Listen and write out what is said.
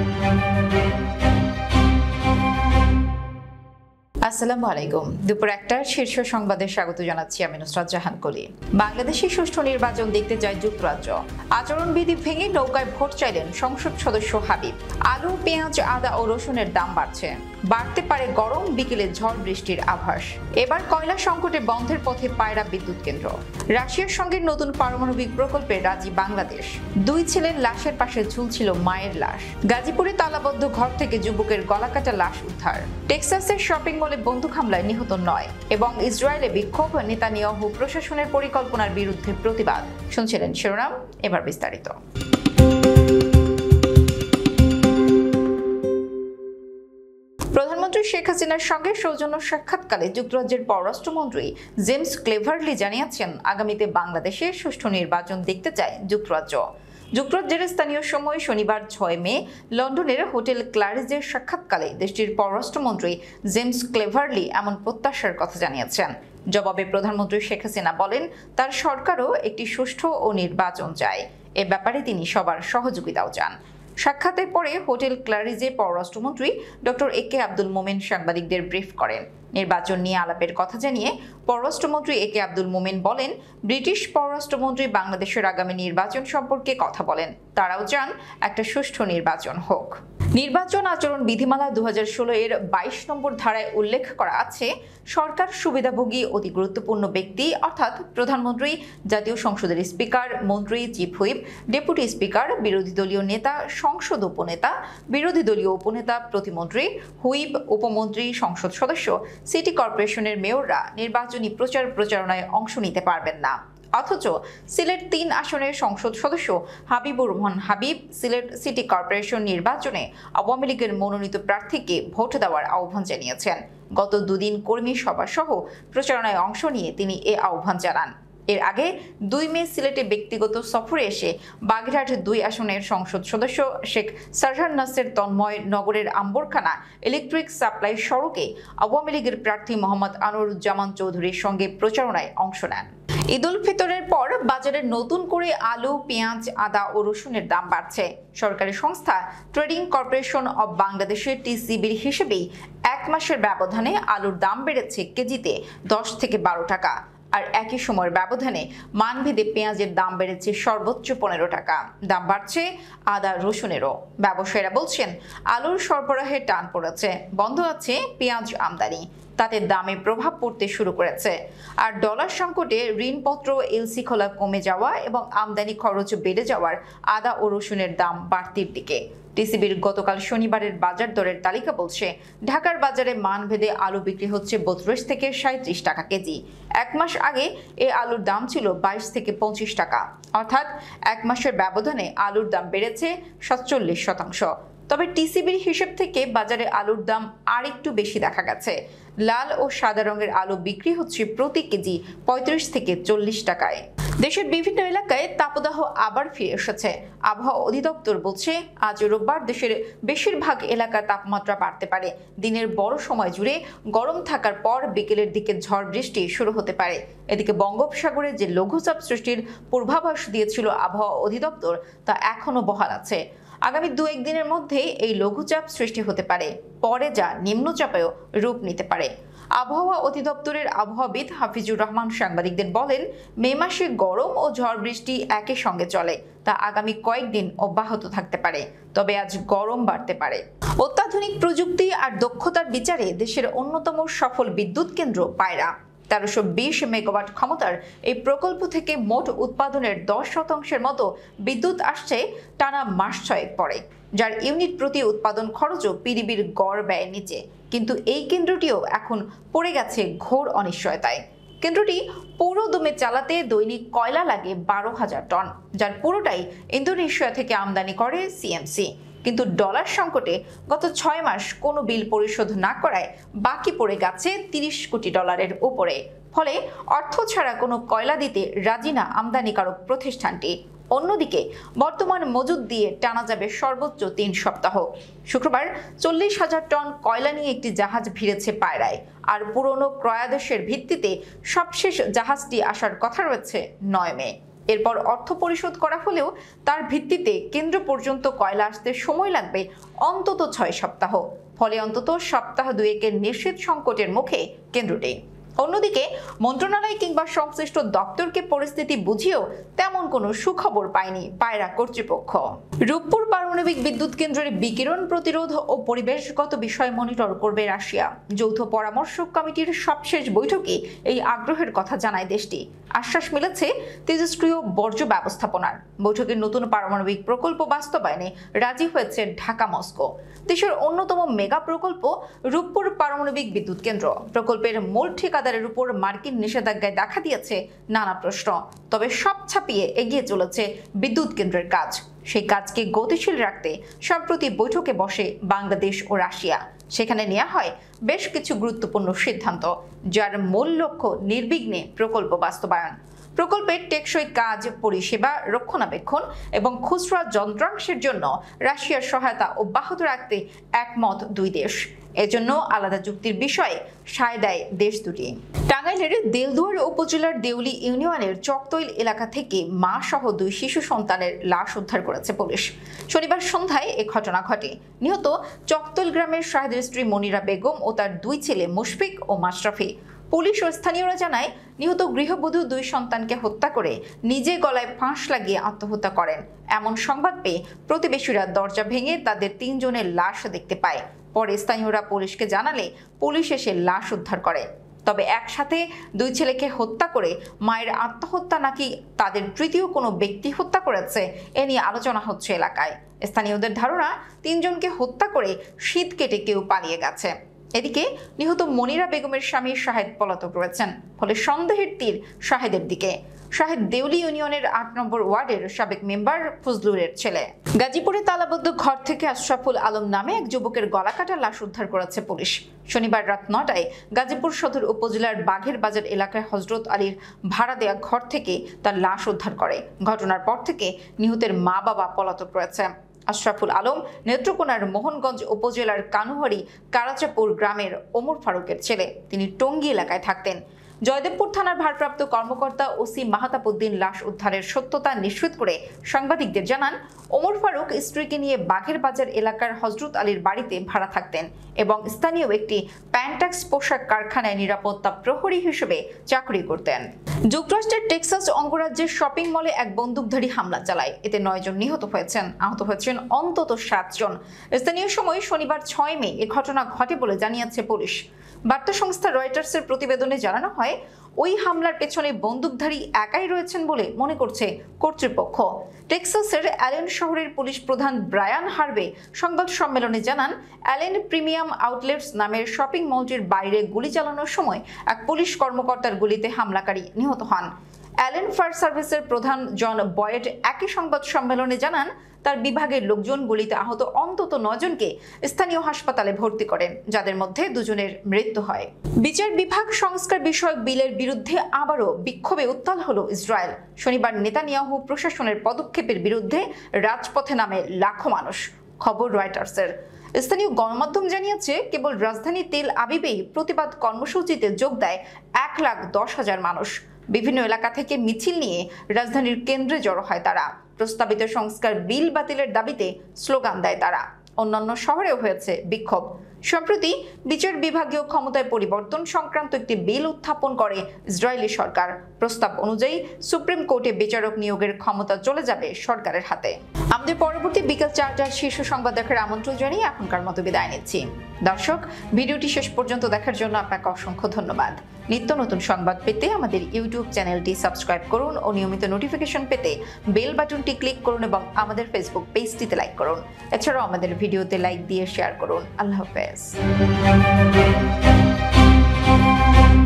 আসসালামু আলাইকুম। দুপুর ১টার শীর্ষ সংবাদে স্বাগত জানাচ্ছি আমি নুসরাত জাহান কলি। বাংলাদেশে সুষ্ঠু নির্বাচন দেখতে যায় যুক্তরাজ্য। আচরণবিধি ভেঙে নৌকায় ভোট চাইলেন সংসদ সদস্য হাবিব। আলু, পেঁয়াজ, আদা ও রসুনের দাম বাড়তে পারে গরম, বিকেলে ঝড় বৃষ্টির আভাস। এবার কয়লা সংকটে বন্ধের পথে পায়রা বিদ্যুৎ কেন্দ্র। রাশিয়ার সঙ্গে নতুন পারমাণবিক প্রকল্পে রাজি বাংলাদেশ। দুই ছেলের লাশের পাশে ঝুলছিল মায়ের লাশ। গাজীপুরে তালাবদ্ধ ঘর থেকে যুবকের গলাকাটা লাশ উদ্ধার। টেক্সাসের শপিং মলে বন্দুক হামলায় নিহত ৯ এবং ইসরায়েলে বিক্ষোভ, নেতানিয়াহু প্রশাসনের পরিকল্পনার বিরুদ্ধে প্রতিবাদ। শুনছিলেন শিরোনাম, এবার বিস্তারিত। প্রধানমন্ত্রী শেখ হাসিনার সঙ্গে সৌজন্য সাক্ষাৎকালে যুক্তরাজ্যের পররাষ্ট্রমন্ত্রী জেমস ক্লেভারলি জানিয়েছেন, আগামীতে বাংলাদেশে সুষ্ঠু নির্বাচন দেখতে চায় যুক্তরাজ্য। যুক্তরাজ্যের স্থানীয় সময় শনিবার ৬ মে লন্ডনের হোটেল ক্লারিজের সাক্ষাৎকালে দেশটির পররাষ্ট্রমন্ত্রী জেমস ক্লেভারলি এমন প্রত্যাশার কথা জানিয়েছেন। জবাবে প্রধানমন্ত্রী শেখ হাসিনা বলেন, তার সরকারও একটি সুষ্ঠু ও নির্বাচন চায়। এ ব্যাপারে তিনি সবার সহযোগিতাও চান। সাক্ষাতের পরে হোটেল ক্লারিজে পররাষ্ট্রমন্ত্রী ডক্টর একে আব্দুল মোমেন সাংবাদিকদের ব্রিফ করেন। নির্বাচন নিয়ে আলাপের কথা জানিয়ে পররাষ্ট্রমন্ত্রী একে আব্দুল মোমেন বলেন, ব্রিটিশ পররাষ্ট্রমন্ত্রী বাংলাদেশের আগামী নির্বাচন সম্পর্কে কথা বলেন। তারাও চান একটা সুষ্ঠু নির্বাচন হোক। নির্বাচন আচরণ বিধিমালা ২০১৬ এর ২২ নম্বর ধারায় উল্লেখ করা আছে, সরকার সুবিধাভোগী অতি গুরুত্বপূর্ণ ব্যক্তি অর্থাৎ প্রধানমন্ত্রী, জাতীয় সংসদের স্পিকার, মন্ত্রী, চিফ হুইপ, ডেপুটি স্পিকার, বিরোধী দলীয় নেতা, সংসদ উপনেতা, বিরোধী দলীয় উপনেতা, প্রতিমন্ত্রী, হুইপ, উপমন্ত্রী, সংসদ সদস্য, সিটি কর্পোরেশনের মেয়ররা নির্বাচনী প্রচারণায় অংশ নিতে পারবেন না। অথচ সিলেট ৩ আসনের সংসদ সদস্য হাবিবুর রহমান হাবিব সিলেট সিটি কর্পোরেশন নির্বাচনে আওয়ামী লীগের মনোনীত প্রার্থীকে ভোট দেওয়ার আহ্বান জানিয়েছেন। গত দুদিন কর্মী সভা সহ প্রচারণায় অংশ নিয়ে তিনি এ আহ্বান জানান। এর আগে ২ মে সিলেটে ব্যক্তিগত সফরে এসে বাগেরহাট ২ আসনের সংসদ সদস্য শেখ সারহার নাসের তন্ময় নগরের আম্বরখানা ইলেকট্রিক সাপ্লাই সড়কে আওয়ামী লীগের প্রার্থী মোহাম্মদ আনোয়ারুজ্জামান চৌধুরীর সঙ্গে প্রচারণায় অংশ নেন। ঈদ উল ফিতরের পর বাজারে নতুন করে আলু, পেঁয়াজ, আদা ও রসুনের দাম বাড়ছে। সরকারি সংস্থা ট্রেডিং কর্পোরেশন অব বাংলাদেশের টিসিবির হিসেবেই ১ মাসের ব্যবধানে আলুর দাম বেড়েছে কেজিতে ১০ থেকে ১২ টাকা। আর একই সময়ের ব্যবধানে মানভেদে পেঁয়াজের দাম বেড়েছে সর্বোচ্চ ১৫ টাকা। দাম বাড়ছে আদা, রসুনেরও। ব্যবসায়ীরা বলছেন, আলুর সরবরাহে টান পড়েছে, বন্ধ আছে পেঁয়াজ আমদানি, তাতে দামে প্রভাব পড়তে শুরু করেছে। আর ডলার সংকটে ঋণপত্র, এলসি খোলা কমে যাওয়া এবং আমদানি খরচ বেড়ে যাওয়ার আদা ও রসুনের দাম বাড়তির দিকে। টিসিবির গতকাল শনিবারের বাজার দরের তালিকা বলছে, ঢাকার বাজারে মানভেদে আলু বিক্রি হচ্ছে ৩২ থেকে ৩৭ টাকা কেজি। ১ মাস আগে এ আলুর দাম ছিল ২২ থেকে ২৫ টাকা। অর্থাৎ ১ মাসের ব্যবধানে আলুর দাম বেড়েছে ৪৭%। তবে টিসিবির হিসেব থেকে বাজারে আলুর দাম আরেকটু বেশি দেখা গেছে। লাল ও সাদা রঙের আলু বিক্রি হচ্ছে প্রতি কেজি ৩৫ থেকে ৪০ টাকায়। দেশের বিভিন্ন এলাকায় তাপদাহ আবার ফিরে এসেছে। আবহাওয়া অধিদপ্তর বলছে, আজ রোববার দেশের বেশিরভাগ এলাকার তাপমাত্রা বাড়তে পারে। দিনের বড় সময় জুড়ে গরম থাকার পর বিকেলের দিকে ঝড় বৃষ্টি শুরু হতে পারে। এদিকে বঙ্গোপসাগরে যে লঘুচাপ সৃষ্টির পূর্বাভাস দিয়েছিল আবহাওয়া অধিদপ্তর, তা এখনো বহাল আছে। আগামী ২-১ দিনের মধ্যে এই লঘুচাপ সৃষ্টি হতে পারে, পরে যা নিম্নচাপেও রূপ নিতে পারে। আবহাওয়া অধিদপ্তরের আবহাওয়াবিদ হাফিজুর রহমান সাংবাদিকদের বলেন, মে মাসে গরম ও ঝড় বৃষ্টি একই সঙ্গে চলে, তা আগামী কয়েকদিন অব্যাহত থাকতে পারে। তবে আজ গরম বাড়তে পারে। অত্যাধুনিক প্রযুক্তি আর দক্ষতার বিচারে দেশের অন্যতম সফল বিদ্যুৎ কেন্দ্র পায়রা। ১৩২০ মেগাওয়াট ক্ষমতার এই প্রকল্প থেকে মোট উৎপাদনের ১০% মতো বিদ্যুৎ আসছে টানা মাস ৬ পরে, যার ইউনিট প্রতি উৎপাদন খরচও পিডিবির গড় ব্যয়ের নিচে। কিন্তু এই কেন্দ্রটিও এখন পড়ে গেছে ঘোর অনিশ্চয়তায়। কেন্দ্রটি পুরো দমে চালাতে দৈনিক কয়লা লাগে ১২,০০০ টন, যার পুরোটাই ইন্দোনেশিয়া থেকে আমদানি করে সিএমসি। কিন্তু ডলার সংকটে গত ৬ মাস কোনো বিল পরিশোধ না করায় বাকি পড়ে গেছে ৩০ কোটি ডলারের উপরে। ফলে অর্থ ছাড়া কোনো কয়লা দিতে রাজি না আমদানিকারক প্রতিষ্ঠানটি। অন্যদিকে বর্তমান মজুদ দিয়ে টানা যাবে সর্বোচ্চ ৩ সপ্তাহ। শুক্রবার ৪০,০০০ টন কয়লা নিয়ে একটি জাহাজ ভিড়েছে পায়রায়। আর পুরনো ক্রয়াদেশের ভিত্তিতে সবশেষ জাহাজটি আসার কথা রয়েছে ৯ মে। এরপর অর্থ পরিশোধ করা হলেও তার ভিত্তিতে কেন্দ্র পর্যন্ত কয়লা আসতে সময় লাগবে অন্তত 6 সপ্তাহ। ফলে অন্তত সপ্তাহ দুয়েকের নিশ্চিত সংকটের মুখে কেন্দ্রটি। অন্যদিকে মন্ত্রণালয় কিংবা সংশ্লিষ্ট দপ্তরকে পরিস্থিতি বুঝিয়েও তেমন কোনো সুখবর পায়নি পায়রা কর্তৃপক্ষ। রূপপুর পারমাণবিক বিদ্যুৎ কেন্দ্রের বিকিরণ প্রতিরোধ ও পরিবেশগত বিষয় মনিটর করবে রাশিয়া। যৌথ পরামর্শক কমিটির সবশেষ বৈঠকে এই আগ্রহের কথা জানায় দেশটি। আশ্বাস মিলেছে তেজস্ক্রিয় বর্জ্য ব্যবস্থাপনার। বৈঠকের নতুন পারমাণবিক প্রকল্প বাস্তবায়নে রাজি হয়েছে ঢাকা মস্কো। দেশের অন্যতম মেগা প্রকল্প রূপপুর পারমাণবিক বিদ্যুৎ কেন্দ্র। প্রকল্পের মূল ঠিকাদারের উপর মার্কিন নিষেধাজ্ঞায় দেখা দিয়েছে নানা প্রশ্ন। তবে সব ছাপিয়ে এগিয়ে চলেছে বিদ্যুৎ কেন্দ্রের কাজ। সেই কাজকে গতিশীল রাখতে সম্প্রতি বৈঠকে বসে বাংলাদেশ ও রাশিয়া। সেখানে নেওয়া হয় বেশ কিছু গুরুত্বপূর্ণ সিদ্ধান্ত, যার মূল লক্ষ্য নির্বিঘ্নে প্রকল্প বাস্তবায়ন। প্রকল্পের টেকসই কাজ, পরিষেবা, রক্ষণাবেক্ষণ এবং খুচরা যন্ত্রাংশের জন্য রাশিয়ার সহায়তা অব্যাহত রাখতে একমত দুই দেশ। এজন্য আলাদা চুক্তির বিষয়ে সায় দেয় দেশ দুটি। টাঙ্গাইলের দেলদুয়ার উপজেলার দেউলি ইউনিয়নের চকতৈল এলাকা থেকে মা সহ 2 শিশু সন্তানের লাশ উদ্ধার করেছে পুলিশ। শনিবার সন্ধ্যায় এ ঘটনা ঘটে। নিহত চকতৈল গ্রামের শাহেদের স্ত্রী মনিরা বেগম ও তার 2 ছেলে মুশফিক ও মাশরাফি। পুলিশ ও স্থানীয়রা জানায়, নিহত গৃহবধূ 2 সন্তানকে হত্যা করে নিজে গলায় ফাঁস লাগিয়ে আত্মহত্যা করেন। এমন সংবাদ পেয়ে প্রতিবেশীরা দরজা ভেঙে তাদের 3 জনের লাশ দেখতে পায়। পরে স্থানীয়রা পুলিশকে জানালে পুলিশ এসে লাশ উদ্ধার করে। তবে একসাথে 2 ছেলেকে হত্যা করে মায়ের আত্মহত্যা নাকি তাদের তৃতীয় কোনো ব্যক্তি হত্যা করেছে, এ নিয়ে আলোচনা হচ্ছে এলাকায়। স্থানীয়দের ধারণা 3 জনকে হত্যা করে শীত কেটে কেউ পালিয়ে গেছে। এদিকে নিহত মনিরা বেগমের স্বামী শাহেদ পলাতক রয়েছেন। ফলে সন্দেহের তীর শাহেদের দিকে। শাহেদ দেউলি ইউনিয়নের 8 নম্বর ওয়ার্ডের সাবেক মেম্বার ফজলুরের ছেলে। গাজীপুরে তালাবদ্ধ ঘর থেকে আশরাফুল আলম নামে এক যুবকের গলাকাটা লাশ উদ্ধার করেছে পুলিশ। শনিবার রাত 9টায় গাজীপুর সদর উপজেলার বাঘের বাজার এলাকায় হজরত আলীর ভাড়া দেয়া ঘর থেকে তার লাশ উদ্ধার করে। ঘটনার পর থেকে নিহতের মা বাবা পলাতক রয়েছে। আশরাফুল আলম নেত্রকোনার মোহনগঞ্জ উপজেলার কানুহারি কারাচাপুর গ্রামের ওমর ফারুকের ছেলে। তিনি টঙ্গী এলাকায় থাকতেন। জয়দেবপুর থানার ভারপ্রাপ্ত কর্মকর্তা ওসি মাহাতাবউদ্দিন লাশ উদ্ধারের সত্যতা নিশ্চিত করে সাংবাদিকদের জানান, ওমর ফারুক স্ত্রীকে নিয়ে বাঘের বাজার এলাকার হজরত আলীর বাড়িতে ভাড়া থাকতেন এবং স্থানীয় একটি প্যান্টাক্স পোশাক কারখানায় নিরাপত্তা প্রহরী হিসেবে চাকরি করতেন। যুক্তরাষ্ট্রের টেক্সাস অঙ্গরাজ্যের শপিং মলে এক বন্দুকধারী হামলা চালায়। এতে 9 জন নিহত হয়েছেন। আহত হয়েছেন অন্তত 7 জন। স্থানীয় সময় শনিবার 6 মে এ ঘটনা ঘটে বলে জানিয়েছে পুলিশ। বার্তা সংস্থা রয়টার্সের প্রতিবেদনে জানানো হয়, ওই হামলার পেছনে বন্দুকধারী একাই রয়েছেন বলে মনে করছে কর্তৃপক্ষ। টেক্সাসের অ্যালেন শহরের পুলিশ প্রধান ব্রায়ান হার্বে সংবাদ সম্মেলনে জানান, অ্যালেন প্রিমিয়াম আউটলেটস নামের শপিং মলটির বাইরে গুলি চালানোর সময় এক পুলিশ কর্মকর্তার গুলিতে হামলাকারী নিহত হন। অ্যালেন ফায়ার সার্ভিসের প্রধান জন বয়েড একই সংবাদ সম্মেলনে জানান, তার বিভাগের লোকজন গুলিতে আহত অন্তত 9 জনকে স্থানীয় হাসপাতালে ভর্তি করেন, যাদের মধ্যে 2 জনের মৃত্যু হয়। বিচার বিভাগ সংস্কার বিষয়ক বিলের বিরুদ্ধে আবারও বিক্ষোভে উত্তাল হলো ইসরায়েল। শনিবার নেতানিয়াহু প্রশাসনের পদক্ষেপের বিরুদ্ধে রাজপথে নামে লাখো মানুষ। খবর রয়টার্সের। স্থানীয় গণমাধ্যম জানিয়েছে, কেবল রাজধানী তেল আবিবেই প্রতিবাদ কর্মসূচিতে যোগ দেয় 1,10,000 মানুষ। বিভিন্ন এলাকা থেকে মিছিল নিয়ে রাজধানীর কেন্দ্রে জড়ো হয় তারা। প্রস্তাবিত সংস্কার বিল বাতিলের দাবিতে স্লোগান দেয় তারা। অন্যান্য শহরেও হয়েছে বিক্ষোভ। সম্প্রতি বিচার বিভাগীয় ক্ষমতায় পরিবর্তন সংক্রান্ত একটি বিল উত্থাপন করে ইসরায়েলি সরকার। প্রস্তাব অনুযায়ী সুপ্রিম কোর্টে বিচারক নিয়োগের ক্ষমতা চলে যাবে সরকারের হাতে। আমাদের পরবর্তী বিকেল 4টার শীর্ষ সংবাদ দেখার আমন্ত্রণ জানিয়ে এখনকার মতো বিদায় নিচ্ছি। দর্শক, ভিডিওটি শেষ পর্যন্ত দেখার জন্য আপনাকে অসংখ্য ধন্যবাদ। নিত্য নতুন সংবাদ পেতে আমাদের ইউটিউব চ্যানেলটি সাবস্ক্রাইব করুন ও নিয়মিত নোটিফিকেশন পেতে বেল বাটনটি ক্লিক করুন এবং আমাদের ফেসবুক পেজটিতে লাইক করুন। এছাড়াও আমাদের ভিডিওতে লাইক দিয়ে শেয়ার করুন। আল্লাহ হাফেজ।